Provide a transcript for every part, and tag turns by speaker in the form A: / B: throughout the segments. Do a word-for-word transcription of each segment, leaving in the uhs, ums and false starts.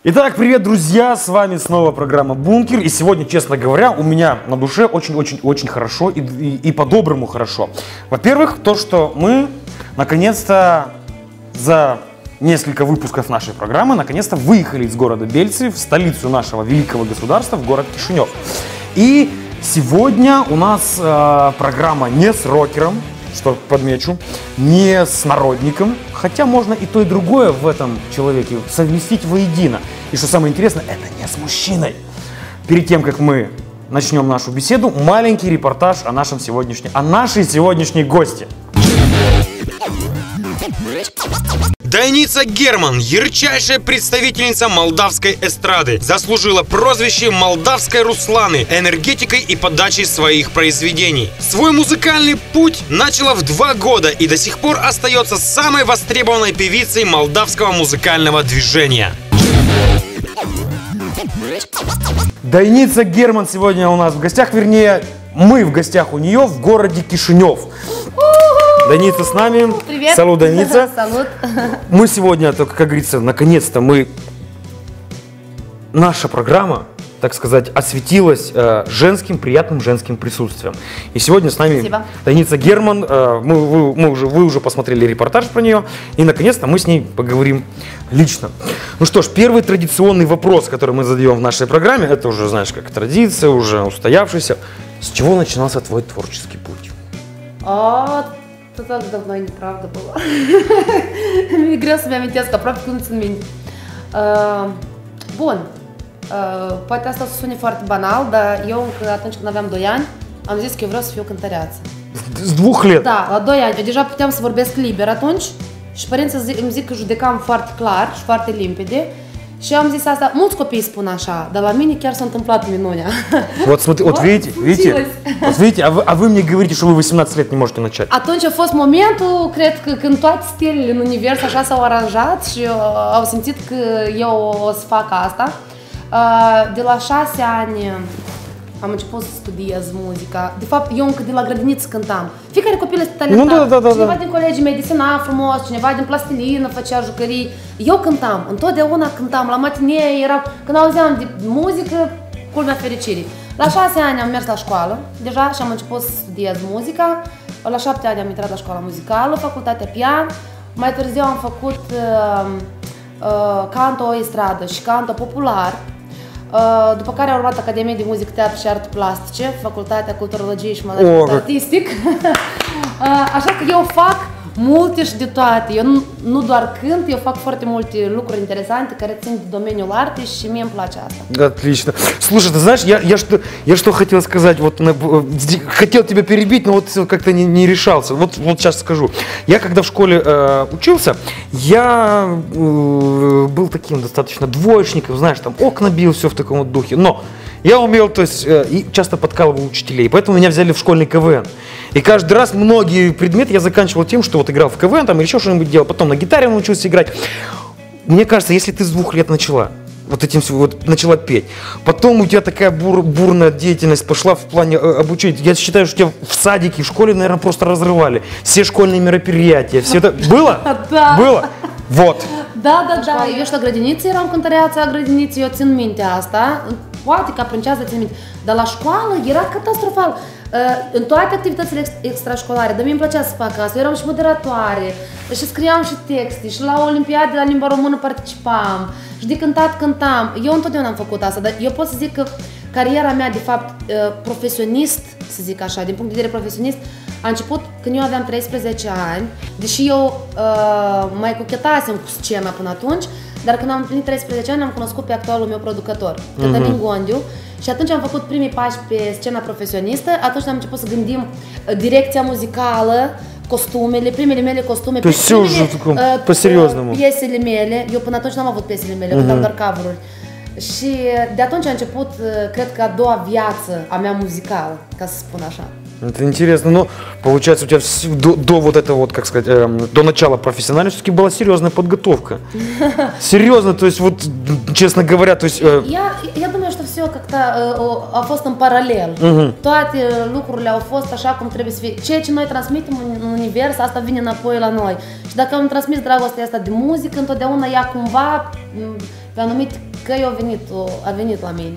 A: Итак, привет, друзья! С вами снова программа «Бункер». И сегодня, честно говоря, у меня на душе очень-очень-очень хорошо и, и, и по-доброму хорошо. Во-первых, то, что мы, наконец-то, за несколько выпусков нашей программы, наконец-то выехали из города Бельцы в столицу нашего великого государства, в город Кишинев. И сегодня у нас э, программа не с рокером, что подмечу, не с народником, хотя можно и то, и другое в этом человеке совместить воедино. И что самое интересное, это не с мужчиной. Перед тем, как мы начнем нашу беседу, маленький репортаж о нашем сегодняшнем, о нашей сегодняшней гости.
B: Дайница Герман, ярчайшая представительница молдавской эстрады, заслужила прозвище молдавской Русланы энергетикой и подачей своих произведений. Свой музыкальный путь начала в два года и до сих пор остается самой востребованной певицей молдавского музыкального движения.
A: Дайница Герман сегодня у нас в гостях, вернее, мы в гостях у нее в городе Кишинев. Дайница с нами.
C: Привет.
A: Салют, Дайница.
C: Салют.
A: Мы сегодня, как говорится, наконец-то мы... Наша программа, так сказать, осветилась э, женским, приятным женским присутствием. И сегодня с нами
C: Спасибо.
A: Дайница Герман. Э, мы, вы, мы уже, вы уже посмотрели репортаж про нее. И, наконец-то, мы с ней поговорим лично. Ну что ж, первый традиционный вопрос, который мы задаем в нашей программе, это уже, знаешь, как традиция, уже устоявшийся. С чего начинался твой творческий путь?
C: А, это так давно и неправда было. Greu să-mi amintesc, aproape cum țin minte. Uh, Bun, uh, poate asta o să sune foarte banal, dar eu încă atunci când aveam doi ani, am zis că eu vreau să fiu cântăreață.
A: С двух лет?
C: Da, la doi ani. Eu deja puteam să vorbesc liber atunci și părinții îmi zic că judecam foarte clar și foarte limpede. Și am zis asta, mulți copii spun așa, dar la mine chiar s-a întâmplat minunea.
A: Вот, смотри, вот видите, видите, вот видите, а вы, а вы мне говорите, что вы восемнадцать лет не можете начать.
C: Atunci a fost momentul, cred că când toate stelele în univers așa s-au aranjat și au simțit că eu o să fac asta. De la șase ani am început să studiez muzica. De fapt, eu încă de la grădiniță cântam. Fiecare copil este talentat.
A: Nu, da, da, da,
C: cineva
A: da.
C: din colegii mei desena frumos, cineva din plastilină făcea jucării. Eu cântam, întotdeauna cântam. La matinee era, când auzeam de muzică, culmea fericirii. La șase ani am mers la școală, deja, și am început să studiez muzica. La șapte ani am intrat la școala muzicală, facultatea pian. Mai târziu am făcut uh, uh, canto estradă și canto popular. Uh, după care a urmat Academia de Muzică, Teatru și Arte Plastice, Facultatea Culturologiei și Management
A: Oh.
C: Artistic. uh, așa că eu fac multe și de toate. Eu nu, nu doar cânt, eu fac foarte multe lucruri interesante care țin de domeniul artei și mie îmi place asta.
A: Отлично. Слушай, ты знаешь, я, я, что, я что хотел сказать, вот на, хотел тебя перебить, но вот как-то не, не решался. Вот, вот сейчас скажу. Я когда в школе э, учился, я э, был таким достаточно двоечником, знаешь, там окна бил, все в таком вот духе. Но я умел, то есть, э, и часто подкалывал учителей, поэтому меня взяли в школьный КВН. И каждый раз многие предметы я заканчивал тем, что вот играл в КВН там, или еще что-нибудь делал, потом на гитаре научился играть. Мне кажется, если ты с двух лет начала, вот этим вот начала петь, потом у тебя такая бур, бурная деятельность пошла в плане э, обучения, я считаю, что тебя в садике, в школе, наверное, просто разрывали. Все школьные мероприятия, все это... Было?
C: Da.
A: Было? Вот.
C: Da, da, da. Eu și la grădiniță eram cântăreața a grădiniței, eu țin minte asta. Poate ca princează țin minte. Dar la școală era catastrofal. În toate activitățile extrașcolare, dar mie îmi plăcea să fac asta. Eu eram și moderatoare, și scriam și texte, și la Olimpiade la limba română participam, și de cântat cântam. Eu întotdeauna am făcut asta, dar eu pot să zic că cariera mea, de fapt, profesionist, să zic așa, din punct de vedere profesionist, a început când eu aveam treisprezece ani, deși eu uh, mai cochetasem cu scena până atunci, dar când am împlinit treisprezece ani am cunoscut pe actualul meu producător, Cătălin Gondiu, și atunci am făcut primii pași pe scena profesionistă, atunci am început să gândim direcția muzicală, costumele, primele mele costume,
A: То есть все уже таком по-серьезному.
C: Piesele mele, eu până atunci n-am avut piesele mele, cântam doar cover-uri. Și de atunci a început, cred că, a doua viață a mea muzicală, ca să spun așa.
A: Это интересно, но получается у тебя до, до вот этого вот, как сказать, э, до начала профессиональности была серьезная подготовка. Серьезно, то есть вот, честно говоря, то есть... Э...
C: Я, я думаю, что все как-то э, a fost în paralel.
A: Uh-huh.
C: Toate lucrurile au fost așa cum trebuie să fie. Ceea ce noi transmitem în univers, asta vine înapoi la noi. Și dacă am transmis dragostea asta de muzică, întotdeauna ea cumva pe anumite căi a venit, a venit la mine.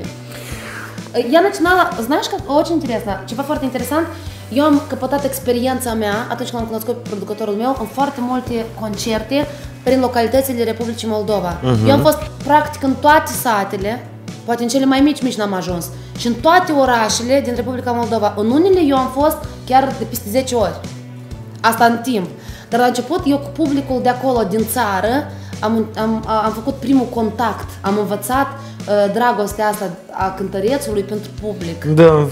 C: Я начинала, знаешь, как очень интересно, ceva foarte interesant, eu am căpătat experiența mea atunci când am cunoscut producătorul meu în foarte multe concerte prin localitățile Republicii Moldova. Uh-huh. Eu am fost practic în toate satele, poate în cele mai mici mici n-am ajuns, și în toate orașele din Republica Moldova. În unele eu am fost chiar de peste zece ori, asta în timp. Dar la început eu cu publicul de acolo din țară am, am, am făcut primul contact, am învățat uh, dragostea asta a cântărețului pentru public.
A: Да,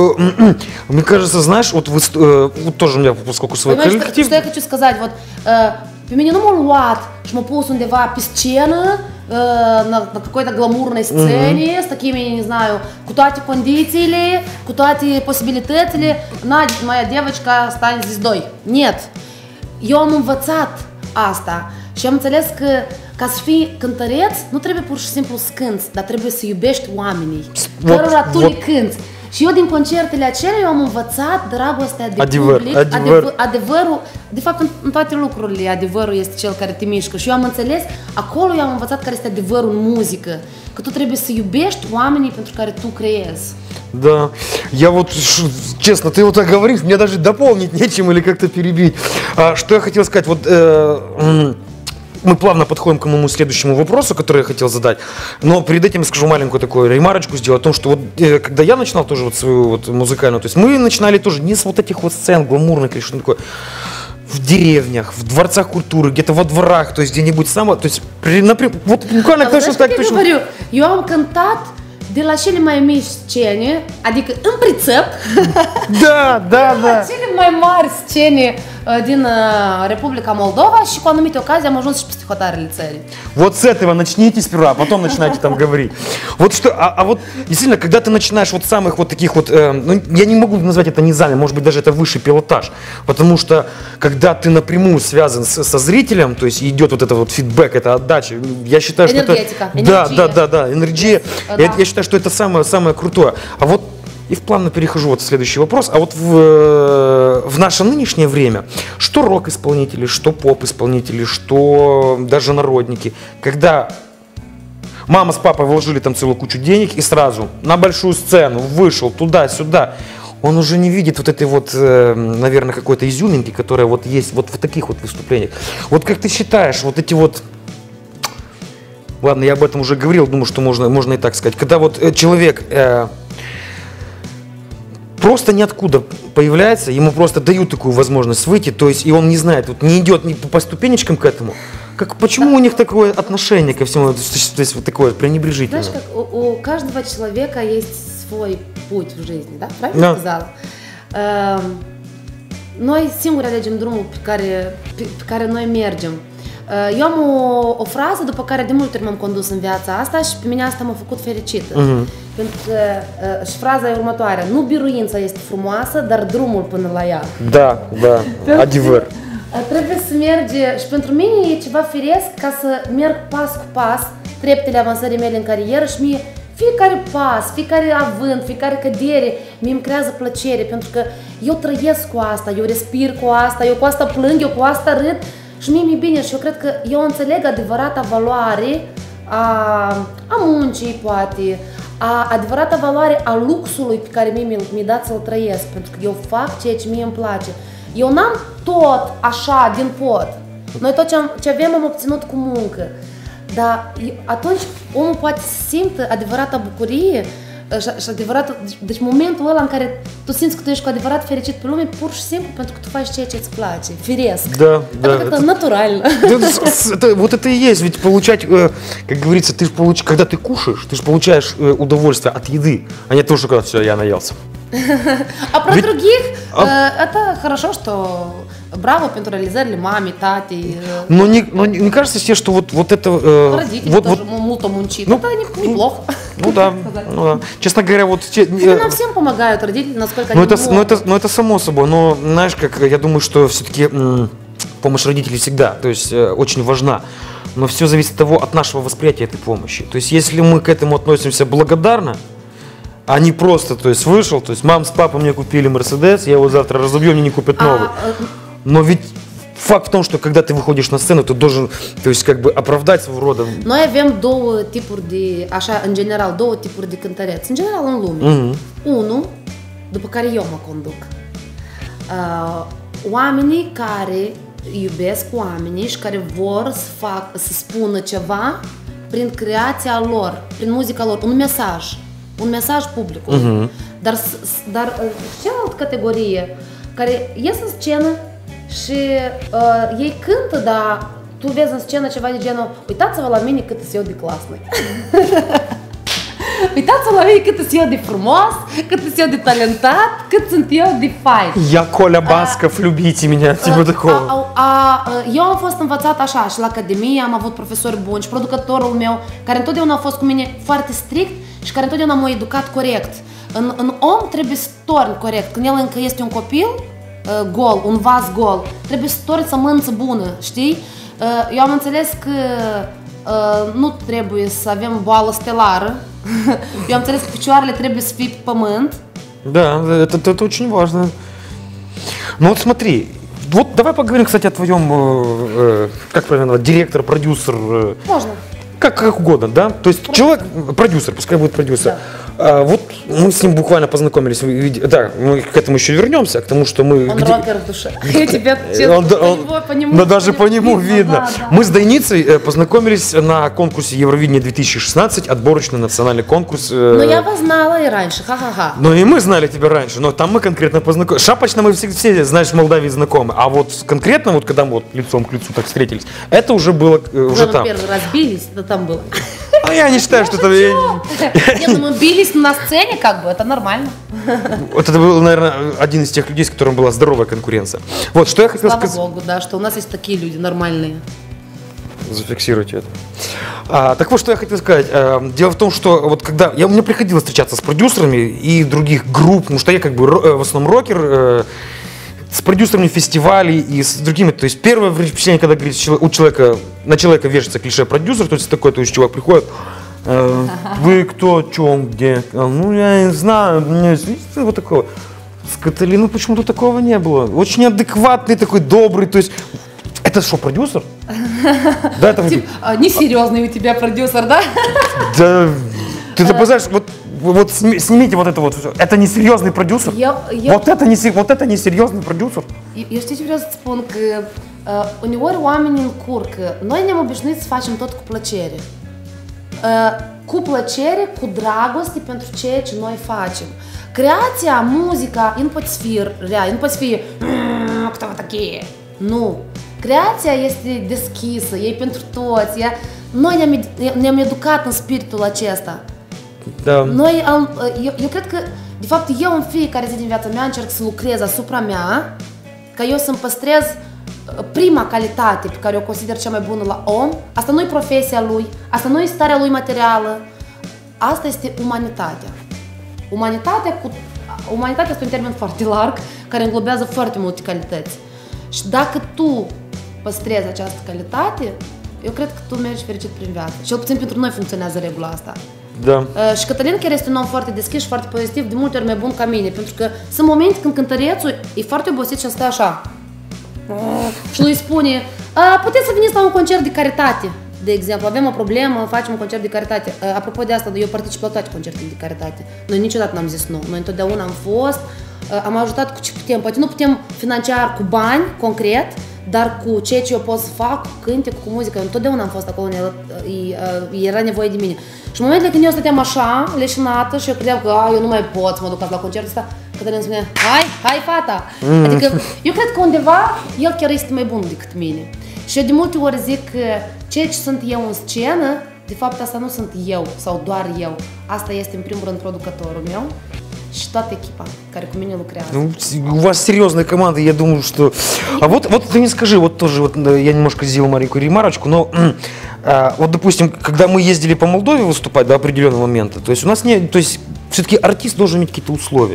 A: мне кажется, знаешь, вот вы вот тоже у меня, поскольку свой коллектив.
C: Что я хочу сказать, вот pe mine nu m-a luat și m-a pus undeva pe scenă, на какой-то гламурной сцене, с такими, не знаю, cu toate condițiile, cu toate posibilitățile, na, моя девочка станет звездой. Нет. Eu am învățat asta și am înțeles că ca să fii cântăreț, nu trebuie pur și simplu să cânți, dar trebuie să iubești oamenii, cărora tu le cânți. Și eu din concertele acelea eu am învățat dragostea de
A: adevăr,
C: public,
A: adevăr.
C: Adevăr, adevărul, de fapt în, în toate lucrurile adevărul este cel care te mișcă și eu am înțeles, acolo eu am învățat care este adevărul în muzică, că tu trebuie să iubești oamenii pentru care tu creezi.
A: Да, я вот, честно, ты вот так говоришь, мне даже дополнить нечем или как-то перебить. А, что я хотел сказать, вот э, мы плавно подходим к моему следующему вопросу, который я хотел задать, но перед этим скажу маленькую такую ремарочку, сделаю о том, что вот э, когда я начинал тоже вот свою вот музыкальную, то есть мы начинали тоже не с вот этих вот сцен гламурных или что-то такое, в деревнях, в дворцах культуры, где-то во дворах, то есть где-нибудь само, то есть, при, например, вот буквально точно так, точно.
C: Я говорю, eu am cântat de la cele mai mici scene, adică în prițep,
A: da, da,
C: da. La cele mai mari scene din Republica Moldova și cu anumite ocazii am ajuns și peste hotarele țării.
A: Вот с этого начните сперва, а потом начинайте там говорить. Вот что, а, а вот действительно, когда ты начинаешь вот самых вот таких вот, э, ну, я не могу назвать это низами, может быть даже это высший пилотаж, потому что когда ты напрямую связан с, со зрителем, то есть идет вот это вот фидбэк, это отдача, я считаю, что это...
C: Энергетика,
A: да, да, да, да, энергия, да. Я, я считаю, что это самое, самое крутое. А вот и плавно перехожу вот в следующий вопрос. А вот в, в наше нынешнее время, что рок-исполнители, что поп-исполнители, что даже народники, когда мама с папой вложили там целую кучу денег и сразу на большую сцену вышел туда-сюда, он уже не видит вот этой вот, наверное, какой-то изюминки, которая вот есть вот в таких вот выступлениях. Вот как ты считаешь, вот эти вот... Ладно, я об этом уже говорил, думаю, что можно, можно и так сказать. Когда вот человек... Э, просто ниоткуда появляется, ему просто дают такую возможность выйти, то есть и он не знает, вот не идет ни по ступенечкам к этому. Как, почему у них такое отношение ко всему, то есть вот такое пренебрежительное?
C: Знаешь, как у, у каждого человека есть свой pуть в жизни, да? Правильно да. сказала? Uh, noi singuri alegem drumul pe care, pe, pe care noi mergem. Uh, eu am o, o frază după care de multe ori m-am condus în viața asta și pe mine asta m-a făcut fericită. Uh-huh. Pentru că uh, și fraza e următoarea: nu biruința este frumoasă, dar drumul până la ea.
A: Da, da, adevăr.
C: Trebuie să mergi și pentru mine e ceva firesc ca să merg pas cu pas treptele avansării mele în carieră și mie fiecare pas, fiecare avânt, fiecare cădere mie îmi creează plăcere pentru că eu trăiesc cu asta, eu respir cu asta, eu cu asta plâng, eu cu asta râd și mie mi-e bine și eu cred că eu înțeleg adevărata valoare a, a muncii poate, a adevărata valoare a luxului pe care mie mi-e dat să-l trăiesc pentru că eu fac ceea ce mie îmi place. Eu n-am tot așa din pot. Noi tot ce, am, ce avem am obținut cu muncă. Dar atunci omul poate să simtă adevărata bucurie și, și adevăratul, deci momentul ăla în care tu simți că tu ești cu adevărat fericit pe lume, pur și simplu pentru că tu faci ceea ce îți place, firesc.
A: Да, да.
C: Это как-то натурально.
A: Это, вот это и есть, ведь получать, как говорится, ты же получаешь, когда ты кушаешь, ты же получаешь удовольствие от еды, а не то, что когда все, я наелся.
C: А про других, это хорошо, что браво pentru realizările mami, tati.
A: Но не, но не кажется тебе, что вот, вот это...
C: Родители
A: вот,
C: тоже
A: вот,
C: мулто мунчит. Это неплохо.
A: Ну да, ну да. Честно говоря, вот...
C: Нам всем помогают родители, насколько
A: но
C: они
A: это,
C: могут.
A: Но это, но это само собой, но знаешь, как я думаю, что все-таки помощь родителей всегда, то есть очень важна. Но все зависит от того, от нашего восприятия этой помощи. То есть если мы к этому относимся благодарно, а не просто, то есть вышел, то есть мама с папой мне купили Мерседес, я его завтра разобью, мне не купят новый. А, Но ведь факт в том, что когда ты выходишь на сцену, ты должен, то есть, как бы оправдать своего рода.
C: Noi avem două tipuri de, așa, în general, două tipuri de cântăreți, în general în lume.
A: Mm-hmm.
C: Unu, după care eu mă conduc. Uh, oamenii care iubesc oamenii și care vor să, fac, să spună ceva prin creația lor, prin muzica lor, un mesaj, un mesaj publicului. Mm-hmm. Dar, dar cealaltă categorie, care ies în scenă și uh, ei cântă, dar tu vezi în scenă ceva de genul, uitați-vă la mine cât eu de clasnic. Uitați-vă la mine cât eu de frumos, cât eu de talentat, cât sunt eu de fain.
A: Я Коля Басков, любите меня, типа такого.
C: A, a, a, eu am fost învățat așa și la academie am avut profesori buni și producătorul meu, care întotdeauna a fost cu mine foarte strict și care întotdeauna m-a educat corect. În, în om trebuie să torni corect. Când el încă este un copil, uh, gol, un vas gol, trebuie să torni sămânță bună, știi? Uh, eu am înțeles că uh, nu trebuie să avem boală stelară. Eu am înțeles că picioarele trebuie să fie pe pământ.
A: Да, это, это очень важно. Ну вот смотри, вот давай поговорим, кстати, о твоем, э, как правильно, директор, продюсер. Э,
C: Можно.
A: Как, как угодно, да? То есть человек, продюсер, пускай будет продюсер. Да. А, вот мы с ним буквально познакомились, да, мы к этому еще вернемся, к тому, что мы...
C: Он
A: где...
C: рокер в душе. Я тебя честно,
A: он,
C: по
A: он,
C: него, по нему,
A: да, даже по нему видно. видно.
C: Да, да.
A: Мы с Дайницей познакомились на конкурсе Евровидения две тысячи шестнадцать, отборочный национальный конкурс.
C: Но я вас знала и раньше, ха-ха-ха.
A: Ну и мы знали тебя раньше, но там мы конкретно познакомились. Шапочно мы все, все, знаешь, в Молдавии знакомы, а вот конкретно, вот когда мы вот лицом к лицу так встретились, это уже было э, уже
C: мы
A: там.
C: первый раз бились, это там было.
A: А я не считаю, что это...
C: Нет, ну мы бились на сцене, как бы, это нормально.
A: Вот это был, наверное, один из тех людей, с которым была здоровая конкуренция. Вот, что я хотел
C: Слава
A: сказать...
C: Богу, да, что у нас есть такие люди нормальные.
A: Зафиксируйте это. А, так вот, что я хотел сказать. А, дело в том, что вот когда... Я, мне приходилось встречаться с продюсерами и других групп, потому что я как бы в основном рокер, э, с продюсерами фестивалей и с другими. То есть первое впечатление, когда говорит, у человека, на человека вешается клише продюсер, то есть такой, то есть чувак приходит, э, вы кто, чем, где? Ну, я не знаю, вот такого. С Каталиной почему-то такого не было. Очень адекватный, такой добрый, то есть... Это что, продюсер? Да, это
C: Тип, а, несерьезный у тебя продюсер, да?
A: Да, ты знаешь, вот, вот снимите вот это вот. Это не серьезный продюсер?
C: Я, я...
A: Вот, это не, вот это не серьезный продюсер?
C: Eu știu ce vreau să spun, că uh, uneori oamenii încurcă. Noi ne-am obișnuit să facem tot cu plăcere. Uh, cu plăcere, cu dragoste pentru ceea ce noi facem. Creația, muzica, nu poți fi rea, nu poți fi кто вы такие. Nu. Creația este deschisă, e pentru toți. Ea... Noi ne-am, ne-am educat în spiritul acesta.
A: Da.
C: Noi am, eu, eu cred că, de fapt, eu în fiecare zi din viața mea încerc să lucrez asupra mea, ca eu să-mi păstrez prima calitate pe care o consider cea mai bună la om. Asta nu e profesia lui, asta nu e starea lui materială, asta este umanitatea. Umanitatea, cu, umanitatea este un termen foarte larg, care înglobează foarte multe calități. Și dacă tu păstrezi această calitate, eu cred că tu mergi fericit prin viață. Cel puțin pentru noi funcționează regula asta.
A: Da.
C: Uh, și Cătălin chiar este un om foarte deschis și foarte pozitiv, de multe ori mai bun ca mine, pentru că sunt momente când cântărețul e foarte obosit și stă așa. Uh, și lui spune, uh, puteți să veniți la un concert de caritate, de exemplu, avem o problemă, facem un concert de caritate. Uh, apropo de asta, eu particip la toate concertele de caritate. Noi niciodată n-am zis nu, noi întotdeauna am fost, uh, am ajutat cu ce putem, poate nu putem financiar cu bani, concret, dar cu ceea ce eu pot să fac, cu cântec, cu muzică, întotdeauna am fost acolo, era nevoie de mine. Și în momentele când eu stăteam așa, leșinată și eu credeam că eu nu mai pot să mă duc la concertul ăsta, Cătălin spunea, hai, hai fata! Mm. Adică eu cred că undeva el chiar este mai bun decât mine. Și eu de multe ori zic că ceea ce sunt eu în scenă, de fapt asta nu sunt eu sau doar eu. Asta este în primul rând producătorul meu și toată echipa, care cu mine lucrează.
A: Ну, у вас серьезная команда, я думаю, что... А вот, вот ты мне скажи, вот тоже, вот я немножко сделал маленькую ремарочку, но а, вот, допустим, когда мы ездили по Молдове выступать до определенного момента, то есть у нас не... То есть все-таки артист должен иметь какие-то условия.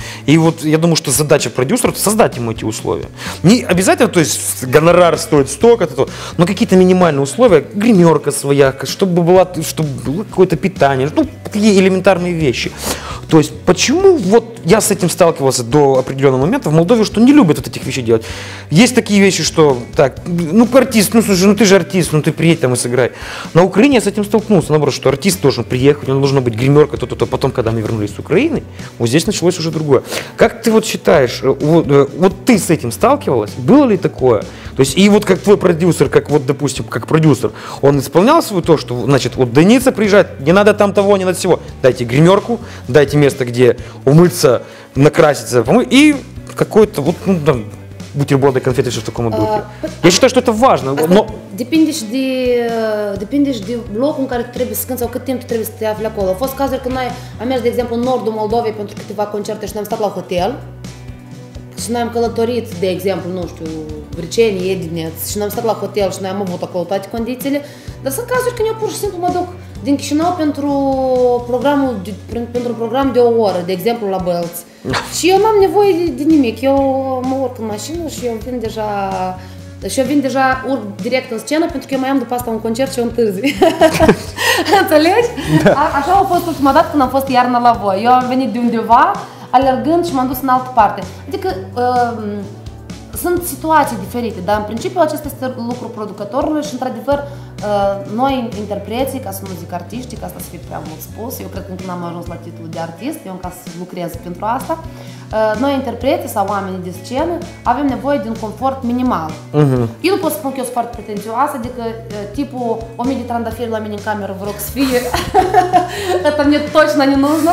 A: И вот я думаю, что задача продюсера — создать ему эти условия. Не обязательно, то есть гонорар стоит столько-то, но какие-то минимальные условия, гримерка своя, чтобы, была, чтобы было какое-то питание, ну, такие элементарные вещи. То есть почему вот я с этим сталкивался до определенного момента в Молдове, что не любят вот этих вещей делать. Есть такие вещи, что так, ну артист, ну слушай, ну ты же артист, ну ты приедь там и сыграй. На Украине я с этим столкнулся, наоборот, что артист должен приехать, у него должна быть гримерка, то-то, то. Потом, когда мы вернулись с Украины, вот здесь началось уже другое. Как ты вот считаешь, вот, вот ты с этим сталкивалась? Было ли такое? То есть и вот как твой продюсер, как вот, допустим, как продюсер, он исполнял свое то, что, значит, вот Деница приезжает, не надо там того, не надо всего. Дайте гримерку, дайте место, где умыться, накраситься, помыть, и какой-то вот, ну, там, бутерброды, конфеты, все в таком духе. Я считаю, что это важно, но...
C: Depinde și de, depinde și de locul în care tu trebuie să cânti sau cât timp tu trebuie să te afli acolo. Au fost cazuri când noi am mers, de exemplu, în nordul Moldovei pentru câteva concerte și ne-am stat la hotel și noi am călătorit, de exemplu, nu știu, Vriceni, Edineț și ne-am stat la hotel și noi am avut acolo toate condițiile, dar sunt cazuri când eu pur și simplu mă duc din Chișinău pentru programul, pentru un program de o oră, de exemplu la Bălți. Și eu n-am nevoie de, de nimic, eu mă urc în mașină și eu vin deja, și eu vin deja, urc direct în scenă pentru că eu mai am după asta un concert și eu întârzi. Înțelegi? Da. A, așa a fost ultima dată când am fost iarna la voi. Eu am venit de undeva, alergând și m-am dus în altă parte. Adică uh, sunt situații diferite, dar în principiu acesta este lucrul producătorului și într-adevăr noi interpreții, ca să nu zic artiști, ca asta să fie prea mult spus, eu cred că încă n-am ajuns la titlul de artist, eu încă să lucrez pentru asta, noi interpreții sau oamenii de scenă avem nevoie de un confort minimal. Uh-huh. Eu nu pot să spun că eu sunt foarte pretențioasă, adică tipul o mie de trandafiri la mine în cameră vă rog să fie, это мне точно не нужно.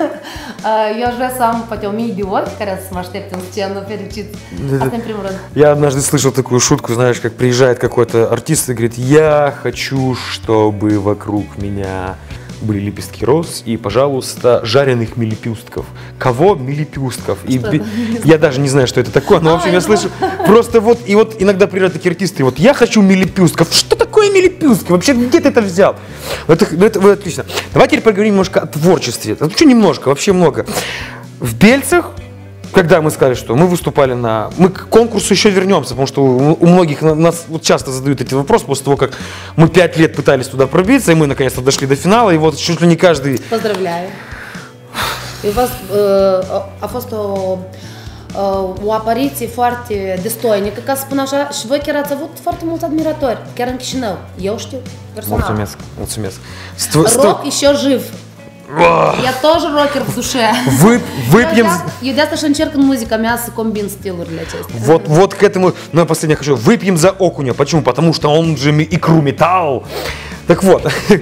C: Eu aș vrea să am poate o mie de ori care să mă aștepte în scenă fericit. Asta în primul rând.
A: Я однажды слышал такую шутку, знаешь, как приезжает какой-то артист и говорит: я хочу, чтобы вокруг меня были лепестки роз и, пожалуйста, жареных милипюстков. Кого? Милипюстков. И я даже не знаю, что это такое, но, в общем, я слышу просто вот, и вот иногда приезжают такие артисты, вот я хочу милипюстков. Что такое милипюстки? Вообще, где ты это взял? Это, это, это отлично. Давайте теперь поговорим немножко о творчестве. Вообще немножко, вообще много. В Бельцах, когда мы сказали, что мы выступали на... Мы к конкурсу еще вернемся, потому что у, у многих нас вот часто задают эти вопросы после того, как мы пять лет пытались туда пробиться, и мы наконец-то дошли до финала, и вот чуть ли не каждый...
C: Поздравляю! И у вас a fost o, o apariție foarte destoinică, ca să spun așa, și voi chiar ați avut foarte mulți admiratori, chiar în Chișinău. Eu știu, personal.
A: Mulțumesc, mulțumesc.
C: Рок еще жив. Я тоже рокер в душе.
A: Вы, выпьем...
C: Я de asta și încerc în muzica mea să combin stilurile acestea.
A: Вот, вот к этому, ну я последнее хочу. Выпьем за окуня. Почему? Потому что он же икру металл. Так вот,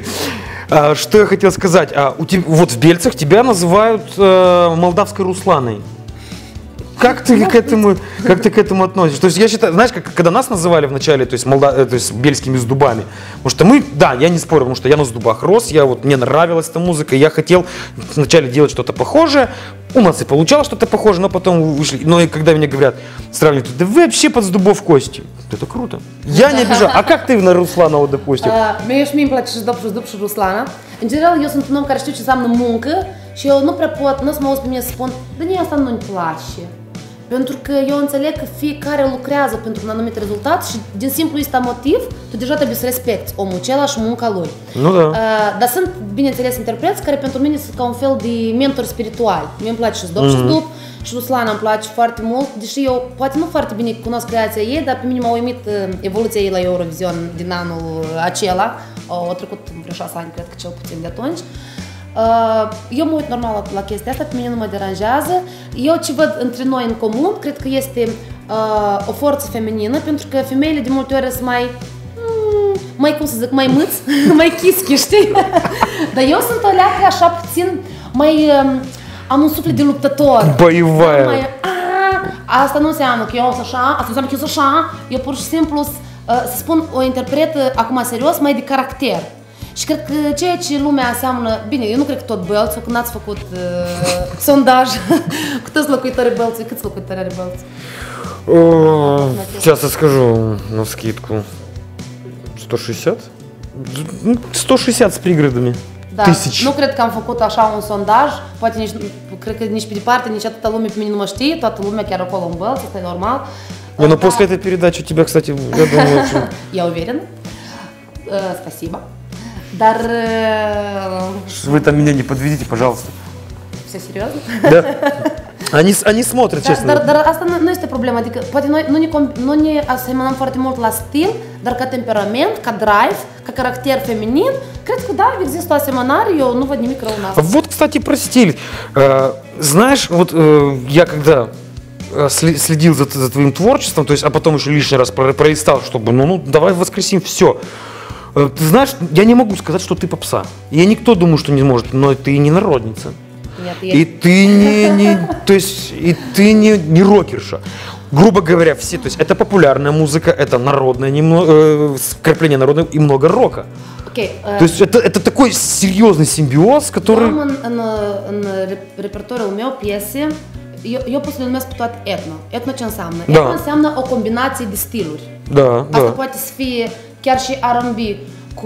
A: что я хотел сказать. Вот в Бельцах тебя называют молдавской Русланой. Как ты к этому, как ты к этому относишься? То есть я считаю, знаешь, как, когда нас называли вначале, то есть, молда, то есть бельскими с дубами, потому что мы, да, я не спорю, потому что я на дубах рос, я вот, мне нравилась эта музыка, я хотел вначале делать что-то похожее, у нас и получалось что-то похожее, но потом вышли, но и когда мне говорят, сравнивают, да вы вообще под дубов кости, это круто, я не обижаю, а как ты на Руслана, вот, допустим?
C: Mie și mie îmi place și dub și dub și Ruslana. În general, eu sunt un om care știu ce înseamnă muncă și eu nu prea pot, nu o să mă auzi pe mine să spun, dar mie asta nu-mi place. Pentru că eu înțeleg că fiecare lucrează pentru un anumit rezultat și din simplu ăsta motiv, tu deja trebuie să respecti omul acela și munca lui.
A: Nu da.
C: Uh, dar sunt, bineînțeles, interpreți care pentru mine sunt ca un fel de mentor spiritual. Mie îmi place și Zdob mm-hmm. și Zdob și Ruslana îmi place foarte mult, deși eu poate nu foarte bine cunosc creația ei, dar pe mine m-a uimit uh, evoluția ei la Eurovision din anul acela. Au trecut vreo șase ani, cred că cel puțin de atunci. Uh, eu mă uit normal la, la chestia asta, pe mine nu mă deranjează. Eu ce văd între noi în comun, cred că este uh, o forță feminină, pentru că femeile de multe ori sunt mai, mm, mai cum să zic, mai mâți, mai chischi, știi? Dar eu sunt o leacă așa puțin, mai, um, am un suflet de luptător.
A: Boivoaia.
C: Mai, asta nu înseamnă că eu sunt așa, asta înseamnă că eu sunt așa, eu pur și simplu, uh, să spun, o interpretă acum serios, mai de caracter. Și cred că ceea ce lumea înseamnă, bine, eu nu cred că tot Bălțul, când ați făcut uh, sondaj cu toți locuitorii Bălțului, câți locuitori are Bălțul?
A: Сейчас я скажу навскидку. сто шестьдесят? сто шестьдесят с пригородами.
C: Da.
A: Tisici.
C: Nu cred că am făcut așa un sondaj, poate nici, cred că nici pe departe, nici atâta lume pe mine nu mă știe, toată lumea chiar acolo în bălți, asta e normal.
A: Ну, но после этой передачи у тебя, кстати, я думаю, что...
C: Я уверена. Спасибо. Dar...
A: Вы там меня не подведите, пожалуйста.
C: Все серьезно?
A: Да. Они, они смотрят,
C: Dar,
A: честно.
C: dar, dar asta nu este problema, adică poate noi nu ne, nu ne asemănăm foarte mult la stil, dar ca temperament, ca drive, ca caracter feminin, cred că da, există o asemănare, eu nu văd nimic rău în asta.
A: Вот, кстати, про стиль. Знаешь, вот я когда следил за, за твоим творчеством, то есть, а потом еще лишний раз пролистал, чтобы, ну, ну, давай воскресим все. Ты знаешь, я не могу сказать, что ты попса. Я никто думаю, что не может, но ты не народница.
C: Нет,
A: и
C: я...
A: ты не, не, то есть, и ты не, не рокерша. Грубо говоря, все, то есть, это популярная музыка, это народное, немного, э, вкрапление народного и много рока.
C: Okay, uh,
A: то есть, это, это такой серьезный симбиоз, который...
C: Am în, în, în repertoriul meu piese, eu, eu pot să le numesc pe toate etno. Etno ce înseamnă?
A: Da.
C: Etno înseamnă o combinație de stiluri.
A: Da,
C: Asta
A: da.
C: poate să fie chiar și R and B cu,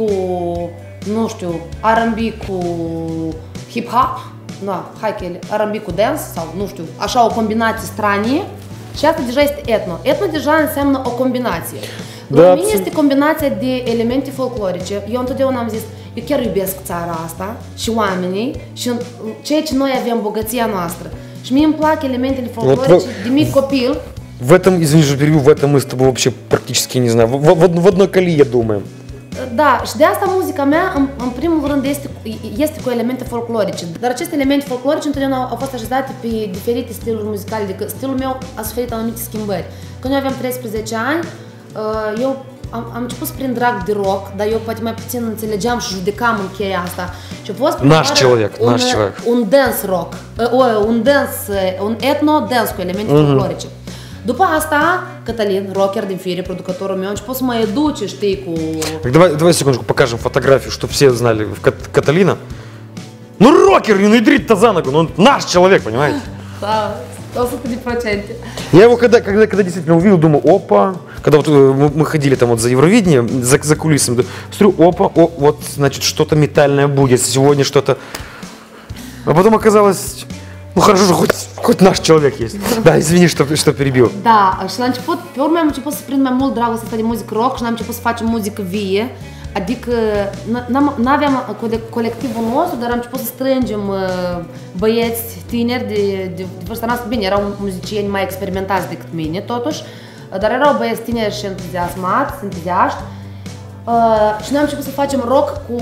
C: nu știu, R and B cu hip-hop, da, hai că e R and B cu dance sau nu știu, așa o combinație stranie și asta deja este etno. Etno deja înseamnă o combinație.
A: Da,
C: La mine
A: absolut.
C: este combinația de elemente folclorice. Eu întotdeauna am zis, eu chiar iubesc țara asta și oamenii și ceea ce noi avem, bogăția noastră. Și mie îmi plac elementele folclorice
A: Вот,
C: de mic copil.
A: В этом, извини, что перебью, в этом мы с тобой вообще практически, не знаю, в, в, в одной колее думаем.
C: Da, și de asta muzica mea, în, în primul rând, este, este cu elemente folclorice. Dar aceste elemente folclorice întotdeauna au fost așezate pe diferite stiluri muzicale. Adică stilul meu a suferit anumite schimbări. Când eu aveam treisprezece ani, eu am, am început să prind drag de rock, dar eu poate mai puțin înțelegeam și judecam în cheia asta. Și a fost
A: Naș человек,
C: un,
A: naș человек.
C: un dance rock, un dance, un etno dance cu elemente mm-hmm. folclorice. După asta, Cătălin, rocker din fire, producătorul meu, a început să mă educe, știi, cu...
A: Так, давай, давай секундочку покажем фотографию, чтобы все знали Кат- Каталина. Ну рокер, не ядрит-то за ногу, ну он наш человек, понимаете?
C: Da, o sută процентов.
A: Я его когда, когда, когда действительно увидел, думаю, опа, когда вот мы, мы ходили там вот за Евровидение, за, за кулисами, смотрю, опа, о, вот, значит, что-то метальное будет, сегодня что-то... А потом оказалось, ну хорошо же, хоть, хоть наш человек есть. Да, извини, что, что перебил.
C: Da, și la început, pe urmă am început să prind mai mult dragostea asta de muzică rock și am început să facem muzică vie. Adică nu aveam colectivul nostru, dar am început să strângem băieți tineri de, de, de vârsta noastră. Bine, erau muzicieni mai experimentați decât mine, totuși, dar erau băieți tineri și entuziasmați, entuziaști. Uh, și noi am început să facem rock cu,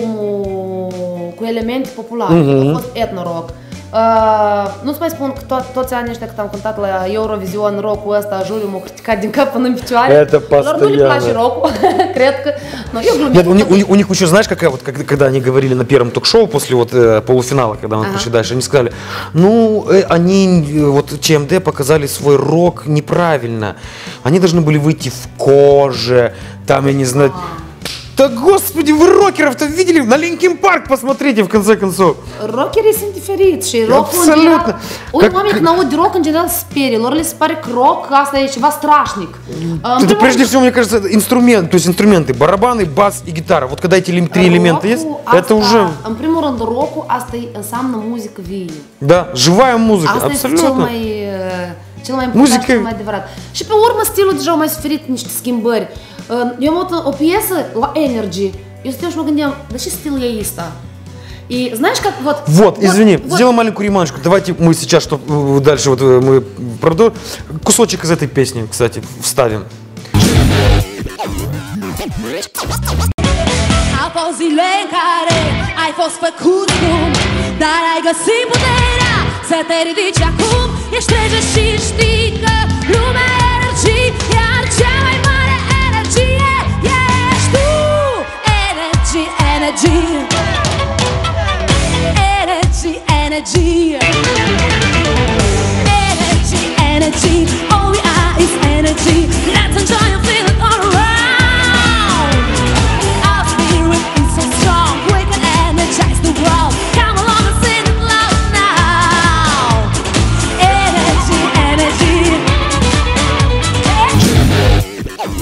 C: cu elemente populare, mm-hmm. a fost etno-rock. Uh, nu-ți mai spun că to- toți anii ăștia cât am cântat la Eurovision, rock-ul ăsta, juriul m-a criticat din cap până în picioare. Lor nu le place rock-ul, cred că... No, eu glumesc.
A: Нет, у них, у, них, у них еще, знаешь, какая вот, когда, когда они говорили на первом ток-шоу после вот э, полуфинала, когда мы
C: Ага.
A: пошли дальше, они сказали, ну, э, они, э, вот ЧМД показали свой рок неправильно, они должны были выйти в коже, там, я не знаю... Да господи, вы рокеров-то видели? На Линкин Парк посмотрите, в конце концов.
C: Rockerii sunt diferiți și rock-ul în
A: Absolut.
C: general... Unii
A: Как-
C: oameni când aud de rock în general se sperie, lor le se pare că rock asta e ceva strașnic. În
A: Это
C: primul
A: прежде
C: rând,
A: всего, мне кажется, инструмент, то есть инструменты, барабаны, бас и гитара. Вот когда эти элем- три элемента есть,
C: rock-ul
A: это
C: asta-
A: уже,
C: În primul rând, rock-ul asta e- înseamnă muzică vie.
A: да, живая музыка,
C: Asta este cel
A: абсолютно.
C: mai, uh, cel mai important
A: Muzică-
C: și cel mai adevărat. Și pe urmă stilul deja a mai suferit niște schimbări. Uh, Eu am avut o piesă la Energy. Eu stăteam și mă gândeam, dar ce stil e ăsta? И знаешь, как вот...
A: Вот, извини,
C: вот-
A: сделаем маленькую реманшку. Давайте мы сейчас, что э, дальше вот э, мы продолжим. Кусочек из этой песни, кстати, vставim.
D: Au fost zile în care ai fost făcut cum, dar ai găsit puterea să te ridici acum. Ești rege și știi că lumea e energie, iar cea mai mare energie ești tu. Energy, energy, energy, energy, energy, energy. All we are is energy. Let's enjoy and feel it all around. Our spirit is so strong, we can energize the world. Come along and sing it loud now. Energy, energy.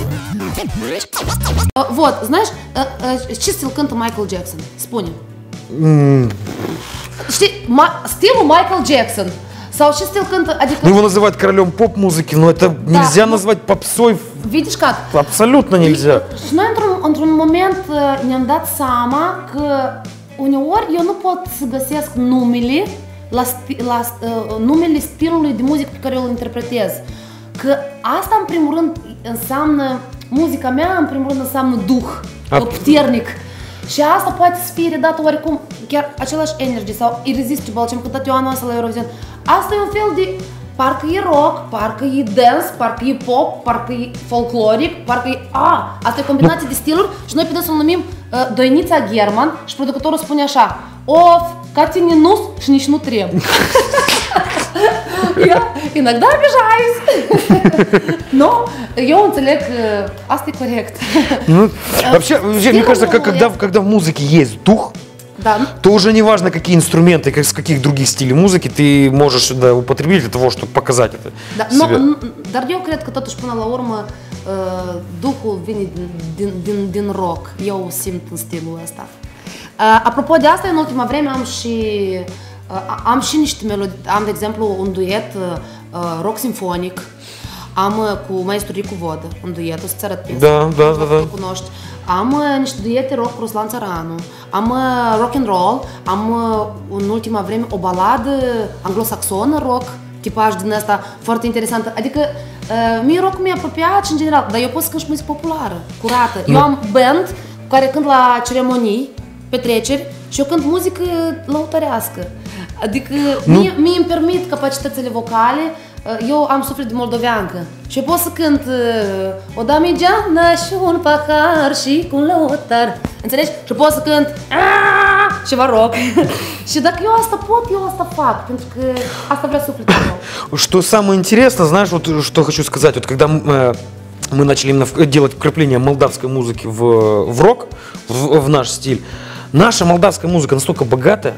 C: Uh, Вот, знаешь, uh, uh, ce stil cântă Michael Jackson? Spune. Știi, ma- stilul Michael Jackson. Sau și stil cântă, adică...
A: Ну, его называют королем поп-музыки, но это
C: Да,
A: нельзя
C: ну,
A: назвать попсой.
C: Видишь как?
A: Абсолютно nельзя.
C: Și noi într-un, într-un moment ne-am dat seama că uneori eu nu pot să găsesc numele la, sti, la uh, numele stilului de muzică pe care eu îl interpretez. Că asta în primul rând înseamnă, muzica mea în primul rând înseamnă duh,
A: A-
C: puternic. Și asta poate să fie redată oarecum, chiar același energy sau Irresistible, ce-am cântat eu anul ăsta la Eurovision. Asta e un fel de, parcă e rock, parcă e dance, parcă e pop, parcă e folcloric, parcă e... A, asta e combinație de stiluri și noi pe dânsul îl numim uh, Doinița German și producătorul spune așa: of, ca tine nu și nici nu trebuie. Eu inogda обижаюсь. Но eu înțeleg că asta e corect.
A: Ну, вообще, вообще, мне кажется, как, когда, когда в музыке есть дух,
C: Да.
A: то уже не важно, какие инструменты, как, с каких других стилей музыки ты можешь сюда употребить для того, чтобы показать это
C: Da,
A: себе.
C: nu, dar eu cred că totuși până la urmă uh, duhul vine din, din, din rock. Eu simt în stilul ăsta. Uh, apropo de asta, în ultima vreme am și uh, am și niște melodii. Am, de exemplu, un duet uh, rock simfonic. Am uh, cu maestru Ricu Vodă, un duet, o să-ți arăt piesa.
A: Da, da, da, da.
C: O cunoști. Am uh, niște duete rock cu Ruslan Țăranu. Am uh, rock and roll. Am uh, în ultima vreme o baladă anglosaxonă rock, tipaj din asta foarte interesantă. Adică uh, mie rock mi-e apropiat și în general, dar eu pot să cânt și muzică populară, curată. Eu am band cu care cânt la ceremonii, petreceri și eu cânt muzică lăutărească. Adică mie, mie îmi permit capacitățile vocale. Eu am suflet de moldoveancă și eu pot să cânt uh, o damigeană și un pahar și cu un lăutar. Înțelegi? Și pot să cânt aaa, ceva rock. Și dacă eu asta pot, eu asta fac, pentru că asta vrea sufletul meu.
A: Что самое интересное, знаешь, вот что хочу сказать, вот когда э, мы начали именно в- делать вкрапление молдавской музыки в, в рок, в, в наш стиль, наша молдавская музыка настолько богатая,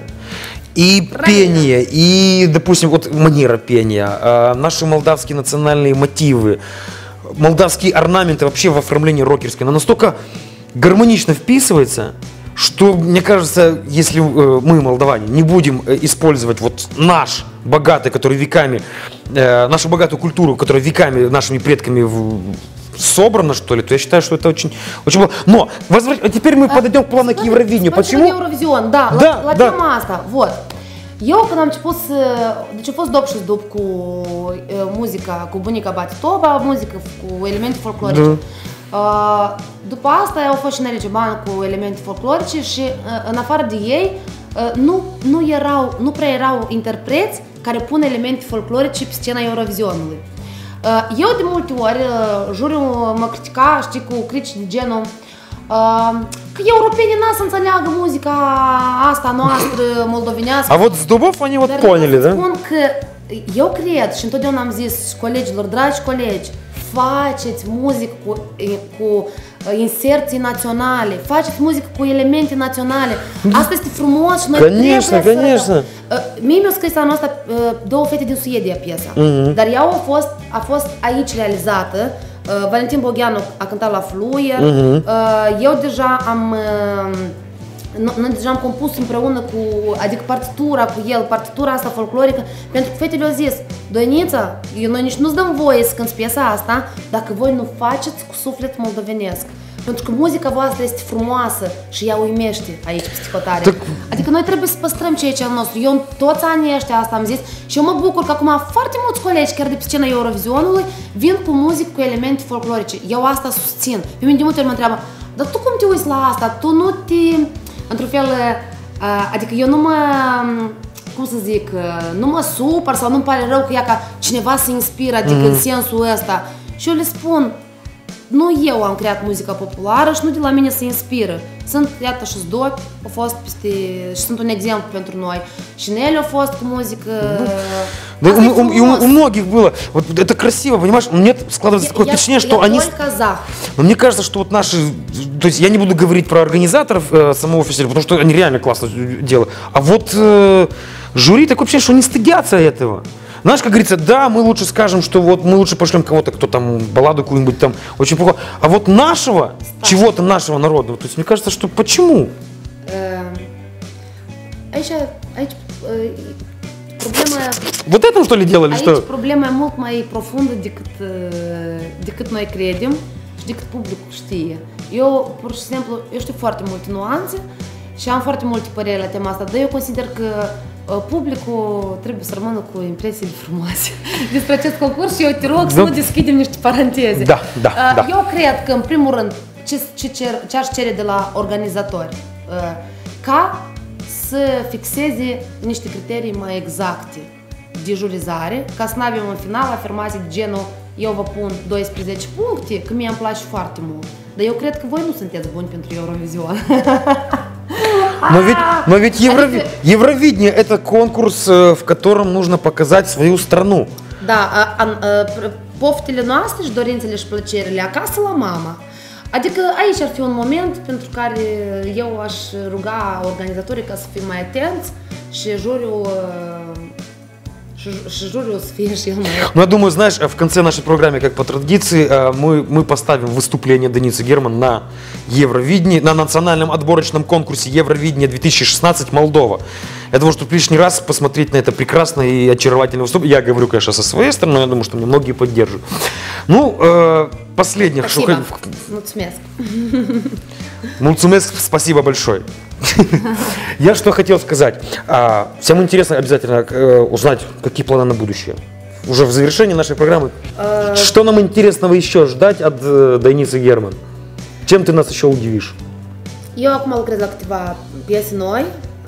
A: и пение, и, допустим, вот манера пения, э, наши молдавские национальные мотивы, молдавские орнаменты вообще в оформлении рокерской, она настолько гармонично вписывается, что, мне кажется, если э, мы, молдаване, не будем э, использовать вот наш богатый, который веками, э, нашу богатую культуру, которая веками нашими предками в- собрана, что ли, то я считаю, что это очень, очень было. Но возвращ... а теперь мы подойдем плавно к Евровидению. Почему?
C: Eurovision, da,
A: Da,
C: la, la
A: da.
C: tema asta, вот. Eu când am început să... Deci a fost dop și dop cu uh, muzica, cu bunica Batitoba, muzică cu elemente folclorice.
A: Da.
C: Uh, după asta au fost și Nele Geban cu elemente folclorice și uh, în afară de ei uh, nu, nu, erau, nu prea erau interpreți care pun elemente folclorice pe scena Eurovisionului. Uh, Eu de multe ori, uh, juriul mă critica, știi, cu critici de genul uh, că europenii n-a să înțeleagă muzica asta noastră moldovenească.
A: А вот с дубов они вот
C: Dar
A: поняли,
C: eu
A: да?
C: spun că eu cred și întotdeauna am zis colegilor, dragi colegi, faceți muzică cu, cu inserții naționale, faceți muzică cu elemente naționale. Asta este frumos și noi
A: Конечно,
C: trebuie
A: конечно.
C: să... Uh, Mie mi-a scris anul ăsta uh, două fete din Suedia piesa,
A: Mhm.
C: dar ea a fost, a fost aici realizată. Uh, Valentin Bogheanu a cântat la Fluier.
A: Mhm.
C: Uh, Eu deja am... uh, no- Noi deja am compus împreună cu, adică partitura cu el, partitura asta folclorică, pentru că fetele au zis: Doinița, eu- noi nici nu-ți dăm voie să cânti piesa asta dacă voi nu faceți cu suflet moldovenesc. Pentru că muzica voastră este frumoasă și ea uimește aici peste hotare. Adică noi trebuie să păstrăm ceea ce e al nostru. Eu în toți anii ăștia asta am zis și eu mă bucur că acum foarte mulți colegi, chiar de pe scena Eurovizionului, vin cu muzică cu elemente folclorice. Eu asta susțin. Pe mine de multe ori mă întreabă: dar tu cum te uiți la asta? Tu nu te... Într-un fel, uh, adică eu nu mă, cum să zic, uh, nu mă supăr sau nu-mi pare rău că ea ca cineva se inspiră, adică mm. în sensul ăsta. Și eu le spun, nu eu am creat muzica populară și nu de la mine se inspiră. Sunt, iată, și Zdopi au fost peste, și sunt un exemplu pentru noi. Și Nele a fost cu muzică...
A: Да,
C: Asta
A: у,
C: e
A: у- и у-
C: frumos.
A: у многих было. Вот это красиво, понимаешь? Мне складывается такое
C: Я-
A: впечатление,
C: я
A: что они...
C: только за.
A: Но мне кажется, что вот наши... То есть я не буду говорить про организаторов э, самого фестиваля, потому что они реально классно делают. А вот э, жюри такое ощущение, что они стыдятся этого. Знаешь, как говорится, да, мы лучше скажем, что вот мы лучше пошлем кого-то, кто там балладу какую-нибудь там очень плохо. А вот нашего, чего-то нашего народного, то есть мне кажется, что почему?
C: Uh, aici, aici problema...
A: Вот это что ли делали,
C: Aici
A: что?
C: problema e mult mai profundă decât, decât noi credem și decât publicul știe. Eu, pur și simplu, eu știu foarte multe nuanțe și am foarte multe păreri la tema asta, dar eu consider că publicul trebuie să rămână cu impresiile frumoase despre acest concurs și eu te rog să nu deschidem niște paranteze.
A: Da, da, da.
C: Eu cred că, în primul rând, ce, ce, cer, ce aș cere de la organizatori, ca să fixeze niște criterii mai exacte de jurizare, ca să nu avem în final afirmații de genul eu vă pun doisprezece puncte, că mie îmi place foarte mult. Dar eu cred că voi nu sunteți buni pentru Eurovision.
A: Но ведь, но ведь Еврови... Евровидение – это конкурс, в котором нужно показать свою страну.
C: Da, a, a, a, poftele noastre și dorințele și plăcerile acasă la mama. Adică aici ar fi un moment pentru care eu aș ruga organizatorii ca să fie mai atenți și juriul, și juriul să fie și el mai...
A: Ну, я думаю, знаешь, в конце нашей программы, как по традиции, мы, мы поставим выступление Денисы Герман на Евровидении, на национальном отборочном конкурсе Евровидение две тысячи шестнадцать Молдова. Для того, чтобы лишний раз посмотреть на это прекрасное и очаровательное выступление. Я говорю, конечно, со своей стороны, но я думаю, что мне многие поддержат. Ну, э, последних...
C: Спасибо. Mulțumesc.
A: Mulțumesc, спасибо большое. Я что хотел сказать. Всем интересно обязательно узнать, какие планы на будущее. Уже в завершении нашей программы. Что нам интересного еще ждать от Denițe German? Чем ты нас еще удивишь?
C: Eu acum lucrez la câteva piese noi.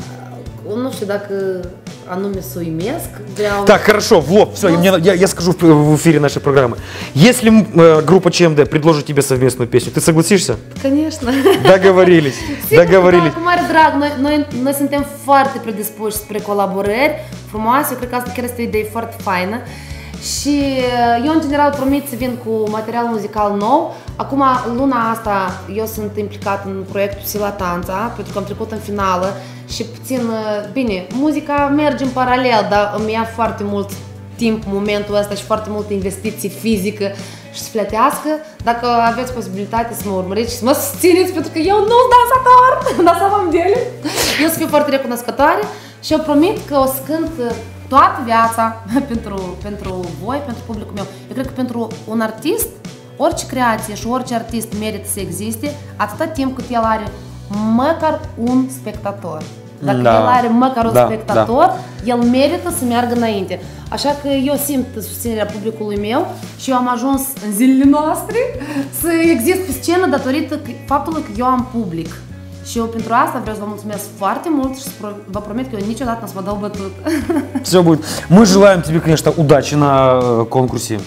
C: Nu știu dacă anume să uimesc. Vreau...
A: Так, хорошо, в лоб, все, мне, я, я скажу в, в эфире нашей программы. Если э, группа ЧМД предложит тебе совместную песню, ты согласишься?
C: Конечно.
A: Договорились, doговорились.
C: Cu mare drag, noi, noi, noi suntem foarte predispuși spre colaborări frumoase, eu cred că asta chiar este o idee foarte faină. Și eu, în general, promit să vin cu material muzical nou. Acum, luna asta, eu sunt implicat în proiectul Sila Tanța, pentru că am trecut în finală și puțin, bine, muzica merge în paralel, dar îmi ia foarte mult timp momentul ăsta și foarte multă investiție fizică și sufletească. Dacă aveți posibilitate să mă urmăriți și să mă susțineți, pentru că eu nu sunt dansator, dar să vă îndele. Eu să fiu foarte recunoscătoare și eu promit că o să cânt toată viața pentru, pentru voi, pentru publicul meu. Eu cred că pentru un artist, orice creație și orice artist merită să existe atâta timp cât el are măcar un spectator. Dacă da, el are măcar un da, spectator, da. El merită să meargă înainte. Așa că eu simt susținerea publicului meu și eu am ajuns în zilele noastre să exist pe scenă datorită faptului că eu am public. Și eu pentru asta vreau să vă mulțumesc foarte mult și vă promit că eu niciodată nu o să vă dau bătut.
A: Все будет. Мы желаем тебе, конечно, удачи на конкурсе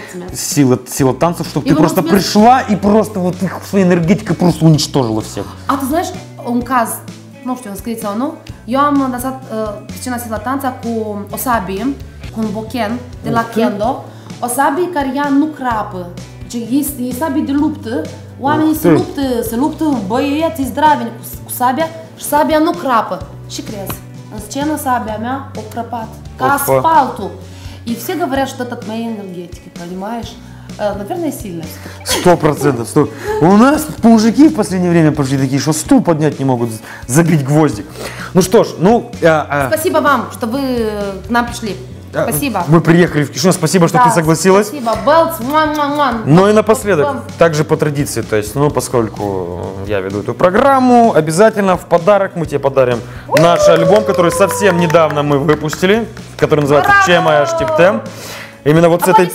A: Сила, Сила танцев, чтобы ты просто пришла и просто вот их своей энергетикой просто уничтожила всех.
C: А ты знаешь, un caz, nu știu, înscris sau nu, eu am dansat uh, pe scena Sila Tanța cu o sabie, cu un bochen de la Kendo, o sabie care ea nu crapă. Deci e, e sabie de luptă. Oamenii se luptă, se luptă băieții zdraveni cu, cu sabia și sabia nu crapă. Și crezi? În scenă sabia mea o crăpat, ca асфальту. И все говорят, что это от моей энергетики, понимаешь? Наверное, сильно.
A: Сто процентов, сто. У нас мужики в последнее время пошли такие, что стул поднять не могут, забить гвоздик. Ну что ж, ну... А, а...
C: Спасибо вам, что вы к нам пришли. Спасибо.
A: Мы приехали в Кишинев, спасибо, что
C: да,
A: ты согласилась.
C: Спасибо, Белц, муа-муа-муа.
A: Ну и напоследок, также по традиции, то есть, ну, поскольку я веду эту программу, обязательно в подарок мы тебе подарим наш альбом, который совсем недавно мы выпустили, который называется «Чемая Штиптем». Именно вот с этой...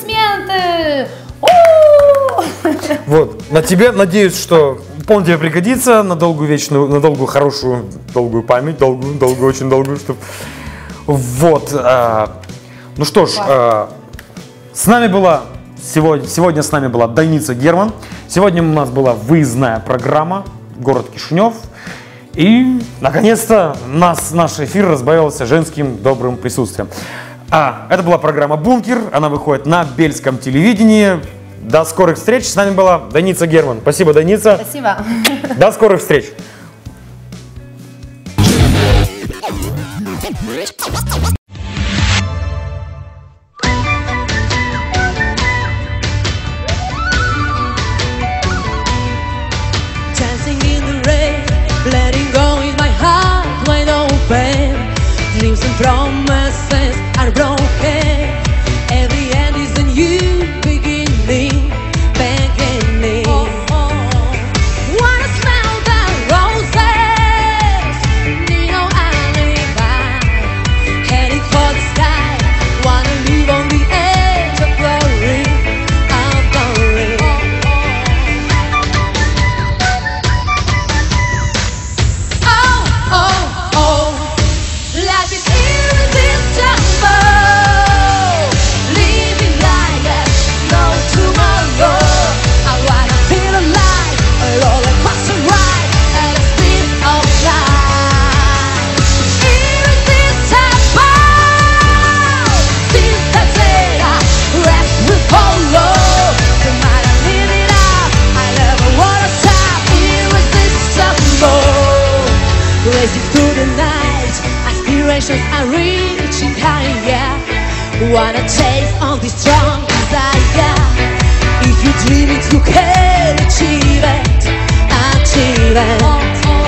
A: Вот, на тебе, надеюсь, что он тебе пригодится на долгую вечную, на долгую хорошую, долгую память, долгую, долгую, очень долгую, чтобы... Вот, а... Ну что ж, э, с нами была сегодня, сегодня с нами была Denițe German. Сегодня у нас была выездная программа, город Кишинев. И, наконец-то, нас, наш эфир разбавился женским добрым присутствием. А, это была программа «Бункер». Она выходит на Бельском телевидении. До скорых встреч. С нами была Denițe German. Спасибо, Denițe.
C: Спасибо.
A: До скорых встреч.
D: Letting go in my heart wide open. wanna taste all this strong desire. If you dream it, you can achieve it, achieve it.